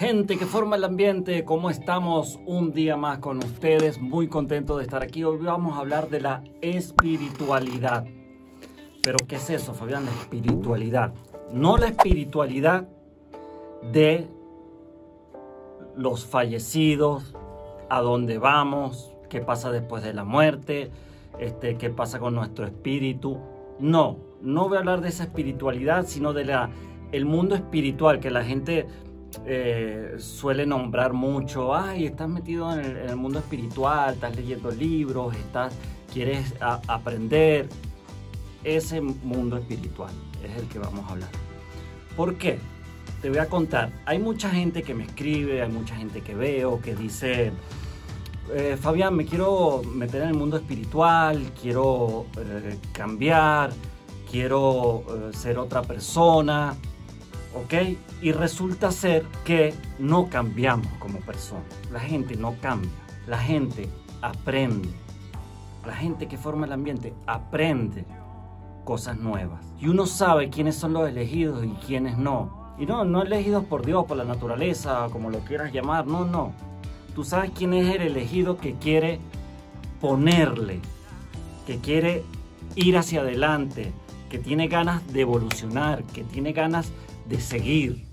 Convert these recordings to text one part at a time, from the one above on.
Gente que forma el ambiente, ¿cómo estamos? Un día más con ustedes, muy contento de estar aquí. Hoy vamos a hablar de la espiritualidad. ¿Pero qué es eso, Fabián? La espiritualidad. No la espiritualidad de los fallecidos, a dónde vamos, qué pasa después de la muerte, qué pasa con nuestro espíritu. No voy a hablar de esa espiritualidad, sino de el mundo espiritual que la gente suele nombrar mucho. Ay, estás metido en el mundo espiritual, estás leyendo libros, quieres aprender. Ese mundo espiritual es el que vamos a hablar. ¿Por qué? Te voy a contar. Hay mucha gente que me escribe, hay mucha gente que veo que dice: Fabián, me quiero meter en el mundo espiritual, quiero cambiar, quiero ser otra persona, ¿ok? Y resulta ser que no cambiamos como personas. La gente no cambia, la gente aprende. La gente que forma el ambiente aprende cosas nuevas. Y uno sabe quiénes son los elegidos y quiénes no. Y no elegidos por Dios, por la naturaleza, como lo quieras llamar, no. Tú sabes quién es el elegido que quiere ponerle, que quiere ir hacia adelante, que tiene ganas de evolucionar, que tiene ganas de seguir,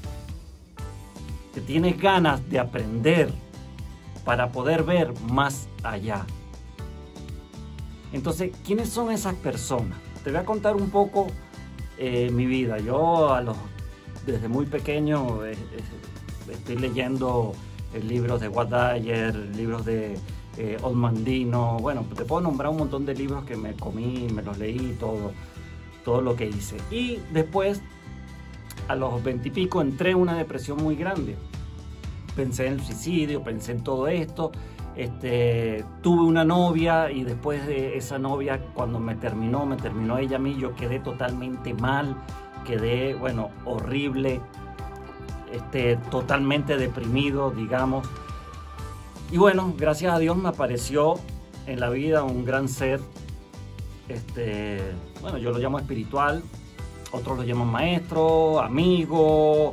que tiene ganas de aprender para poder ver más allá. Entonces, ¿quiénes son esas personas? Te voy a contar un poco mi vida. Yo desde muy pequeño estoy leyendo libros de Walt Dyer, libros de Olmandino. Bueno, te puedo nombrar un montón de libros que me comí, me los leí, todo lo que hice. Y después, a los 20 y pico, entré en una depresión muy grande. Pensé en el suicidio, pensé en todo esto. Tuve una novia y después de esa novia, cuando me terminó ella a mí, yo quedé totalmente mal, quedé, bueno, horrible, totalmente deprimido, digamos. Y bueno, gracias a Dios me apareció en la vida un gran ser, bueno, yo lo llamo espiritual, otros lo llaman maestro, amigo,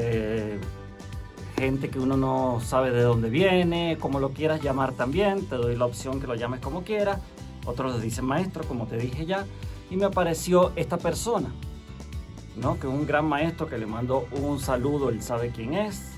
gente que uno no sabe de dónde viene, como lo quieras llamar también, te doy la opción que lo llames como quieras. Otros le dicen maestro, como te dije ya, y me apareció esta persona, ¿no? Que es un gran maestro, que le mando un saludo, él sabe quién es.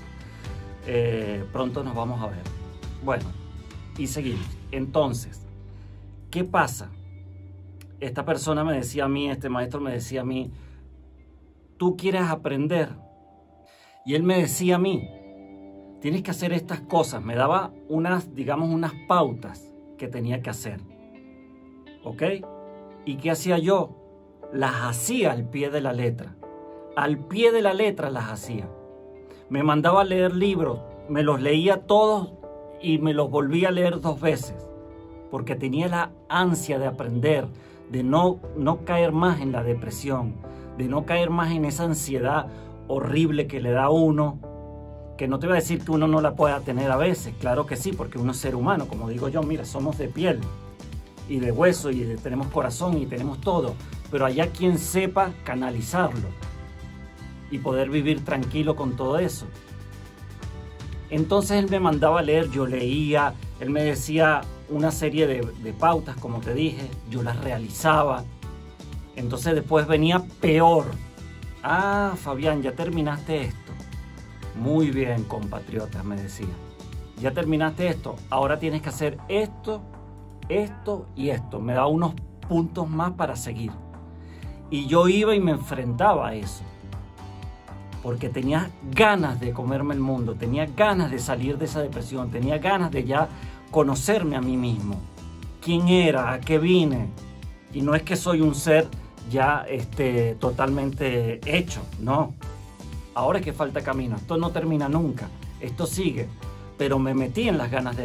Pronto nos vamos a ver. Bueno, y seguimos. Entonces, ¿qué pasa? Esta persona me decía a mí, este maestro me decía a mí: tú quieres aprender. Y él me decía a mí: tienes que hacer estas cosas. Me daba unas pautas que tenía que hacer. ¿Ok? ¿Y qué hacía yo? Las hacía al pie de la letra. Al pie de la letra las hacía. Me mandaba a leer libros, me los leía todos y me los volvía a leer 2 veces. Porque tenía la ansia de aprender, de no caer más en la depresión, de no caer más en esa ansiedad horrible que le da a uno, que no te voy a decir que uno no la pueda tener a veces, claro que sí, porque uno es ser humano, como digo yo, mira, somos de piel y de hueso y tenemos corazón y tenemos todo, pero allá quien sepa canalizarlo y poder vivir tranquilo con todo eso. Entonces él me mandaba a leer, yo leía, él me decía una serie de pautas, como te dije, yo las realizaba. Entonces después venía peor. Ah, Fabián, ya terminaste esto. Muy bien, compatriota, me decía. Ya terminaste esto, ahora tienes que hacer esto, esto y esto. Me da unos puntos más para seguir. Y yo iba y me enfrentaba a eso. Porque tenía ganas de comerme el mundo, tenía ganas de salir de esa depresión, tenía ganas de ya conocerme a mí mismo. ¿Quién era? ¿A qué vine? Y no es que soy un ser ya totalmente hecho, no. Ahora es que falta camino, esto no termina nunca, esto sigue. Pero me metí en las ganas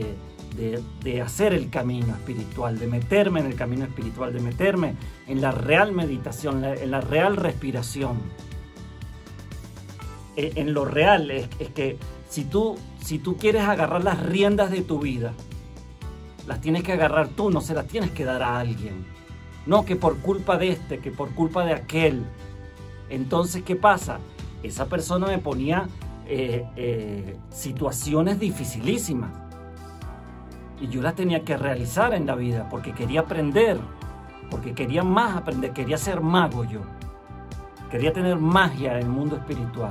de hacer el camino espiritual, de meterme en el camino espiritual, de meterme en la real meditación, en la real respiración. En lo real es que si tú quieres agarrar las riendas de tu vida, las tienes que agarrar tú, no se las tienes que dar a alguien. No, que por culpa de este, que por culpa de aquel. Entonces, ¿qué pasa? Esa persona me ponía situaciones dificilísimas. Y yo las tenía que realizar en la vida porque quería aprender, porque quería más aprender, quería ser mago yo. Quería tener magia en el mundo espiritual.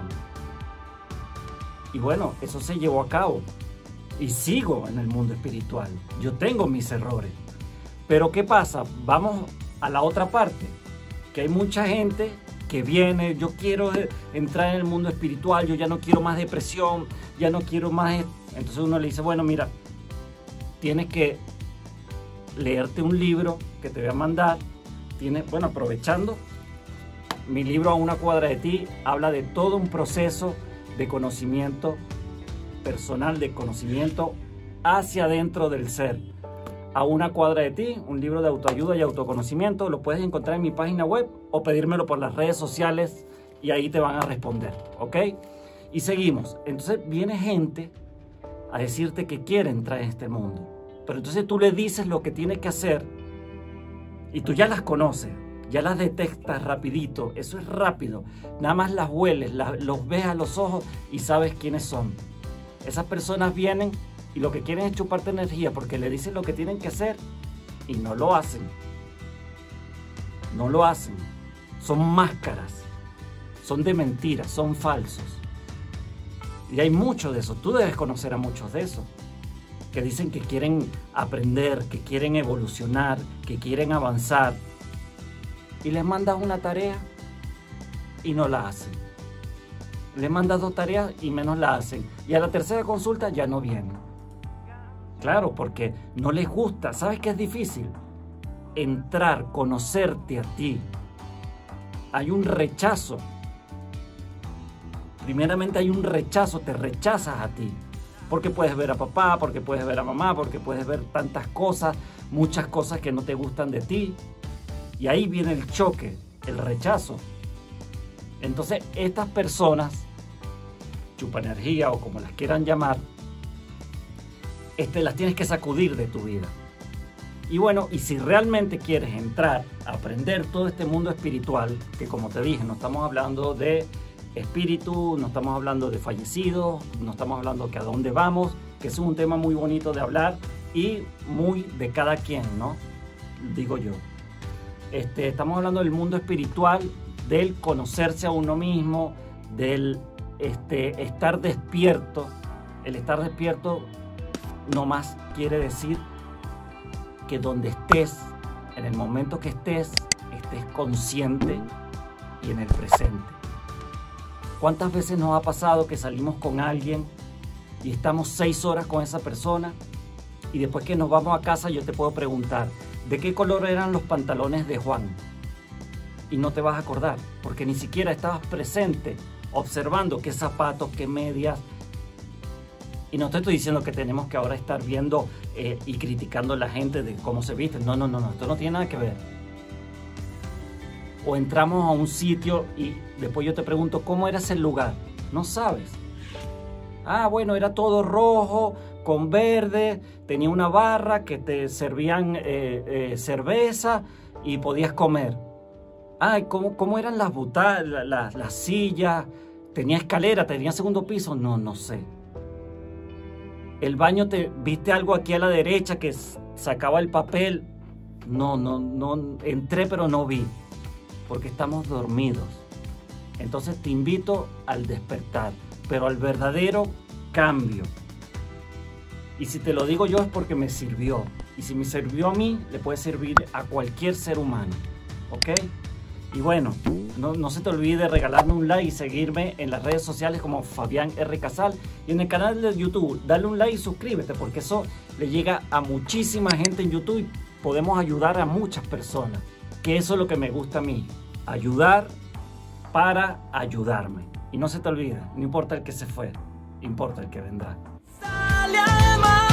Y bueno, eso se llevó a cabo. Y sigo en el mundo espiritual. Yo tengo mis errores. Pero ¿qué pasa? Vamos a la otra parte. Que hay mucha gente que viene, yo quiero entrar en el mundo espiritual, yo ya no quiero más depresión, ya no quiero más... Entonces uno le dice, bueno, mira, tienes que leerte un libro que te voy a mandar. Bueno, aprovechando, mi libro A una cuadra de ti habla de todo un proceso de conocimiento personal, de conocimiento hacia adentro del ser. A una cuadra de ti, un libro de autoayuda y autoconocimiento. Lo puedes encontrar en mi página web o pedírmelo por las redes sociales y ahí te van a responder, ¿ok? Y seguimos. Entonces viene gente a decirte que quiere entrar en este mundo, pero entonces tú le dices lo que tiene que hacer y tú ya las conoces, ya las detectas rapidito. Eso es rápido. Nada más las hueles, los ves a los ojos y sabes quiénes son. Esas personas vienen y lo que quieren es chuparte energía porque le dices lo que tienen que hacer y no lo hacen. No lo hacen. Son máscaras. Son de mentiras, son falsos. Y hay mucho de eso. Tú debes conocer a muchos de esos. Que dicen que quieren aprender, que quieren evolucionar, que quieren avanzar. Y les mandas una tarea y no la hacen. Les mandas 2 tareas y menos la hacen. Y a la tercera consulta ya no vienen. Claro, porque no les gusta. ¿Sabes qué es difícil? Entrar, conocerte a ti. Hay un rechazo. Primeramente hay un rechazo, te rechazas a ti. Porque puedes ver a papá, porque puedes ver a mamá, porque puedes ver tantas cosas, muchas cosas que no te gustan de ti. Y ahí viene el choque, el rechazo. Entonces estas personas, chupa energía o como las quieran llamar, las tienes que sacudir de tu vida. Y bueno, y si realmente quieres entrar a aprender todo este mundo espiritual, que como te dije, no estamos hablando de espíritu, no estamos hablando de fallecidos, no estamos hablando que a dónde vamos, que es un tema muy bonito de hablar y muy de cada quien, ¿no? Digo yo. Estamos hablando del mundo espiritual, del conocerse a uno mismo, del estar despierto. El estar despierto no más quiere decir que donde estés, en el momento que estés consciente y en el presente. ¿Cuántas veces nos ha pasado que salimos con alguien y estamos 6 horas con esa persona y después que nos vamos a casa yo te puedo preguntar ¿de qué color eran los pantalones de Juan? Y no te vas a acordar porque ni siquiera estabas presente observando qué zapatos, qué medias. Y no te estoy diciendo que tenemos que ahora estar viendo y criticando a la gente de cómo se viste. No, esto no tiene nada que ver. O entramos a un sitio y después yo te pregunto, ¿cómo era ese lugar? No sabes. Ah, bueno, era todo rojo, con verde, tenía una barra que te servían cerveza y podías comer. Ay, ¿cómo eran las butacas, las sillas? ¿Tenía escalera? ¿Tenía segundo piso? No sé. El baño, ¿viste algo aquí a la derecha que sacaba el papel? No, entré pero no vi, porque estamos dormidos. Entonces te invito al despertar, pero al verdadero cambio. Y si te lo digo yo es porque me sirvió. Y si me sirvió a mí, le puede servir a cualquier ser humano. ¿Ok? Y bueno, no se te olvide regalarme un like y seguirme en las redes sociales como Fabián R. Casal. Y en el canal de YouTube, dale un like y suscríbete, porque eso le llega a muchísima gente en YouTube y podemos ayudar a muchas personas. Que eso es lo que me gusta a mí. Ayudar para ayudarme. Y no se te olvide, no importa el que se fue, importa el que vendrá. Sale al mar.